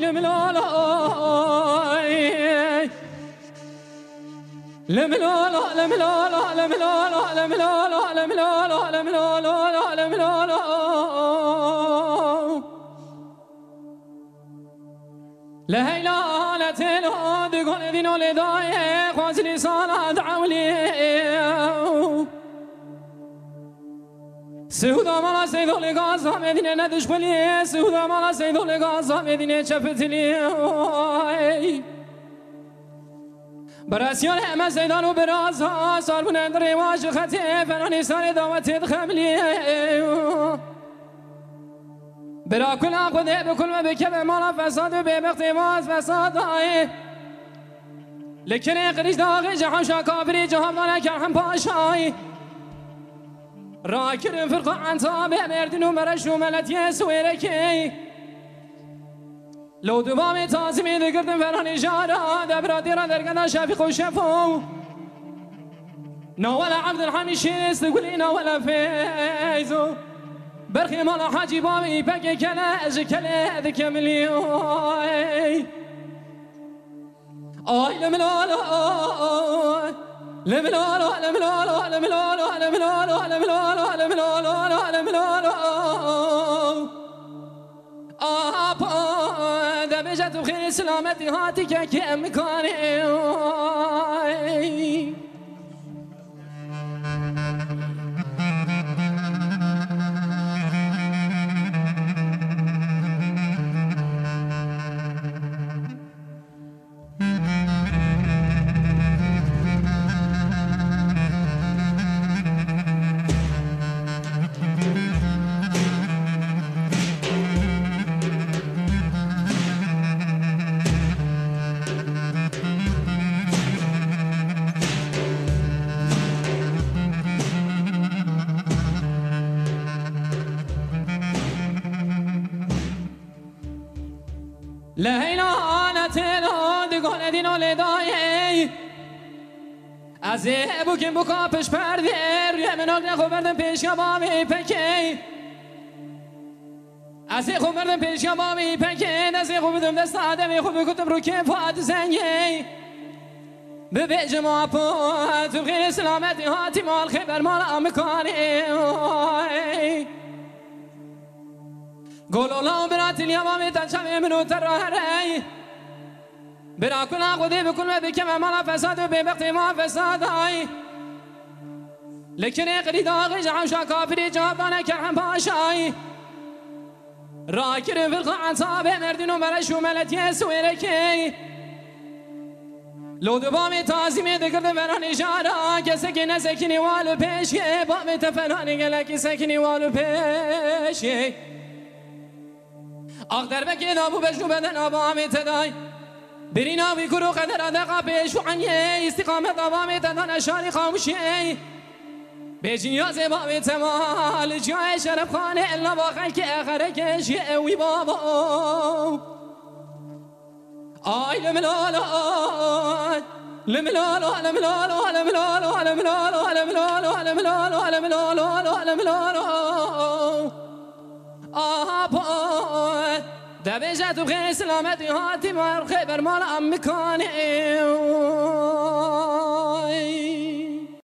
لملالا لملالا لملالا لملالا لملالا لملالا لملالا لملالا لهيلا لتلو دقون دينو لداي خواز لسانا دعولي سهودا مالا سيدو لغازا مدينة ندش بلي سهودا مالا سيدو لغازا مدينة شفتلي براسيان همه زيدان و برازها صار بنند رواج خطي فراني سار دعوت دخملي برا كل عقده بكل ما بكب مالا فساد و ببختواز فساد لكن قريش داغي جحم شاكابري جهام دانا كرحم باشاي راكر فرقا عن طابع مردن و مرش و ملت يسويركي لو دوامي تازمي دقردن فراني جارا دبراتي را درقنا شافق و شفو نولا عبد الحميشي استقولينا ولا فيزو برخي مالا حاجي بامي بقي كلا اجكلا ذك مليون آي لملالا لملالا لملالا لملالا لملالا لملالا لملالا لملالا آبا دبجت بخير سلامتي هاتك كم كاني لهينا أنا تلو دقون دينو لداي ازه بوكين بوكا پش پرده روی مناک نخو بردم پیش کبامی پکی ازه خوب بردم پیش کبامی پکی ازه خوب بدم دست آدمی خوب بکتم رو کفات زنگی ببیج ما پات و غیر سلامتی هاتی مال خبر مال امکانی قولوا برات اليوم تنشم منو ترهري برا كل عقدي بكل ما بكم ما فساد ببقت ما فساد هاي لكن قريد اغج عشا كافري جابانا كرحم باشاي راكر في القاع صابع مردن ومرش وملت يسوي لكي لو دبامي تازمي ذكرت فراني جارا كسكي سكني والو بيشي بامي تفراني قلقي سكني والو بيشي اقدر بكي نابو بشنو بدن ابامي تداي برينا ويكرو قدر ادقا بيشو عني استقامة ابامي تدان اشاري خاموشي بيجي يا زبامي تمال جاي شرف خاني الا باخلك اخرك شيء بابا اي لملالا لملالا لملالا لملالا لملالا لملالا لملالا لملالا لملالا آبا دبجت و غیر سلامتی هاتی مار خبر مال امکانی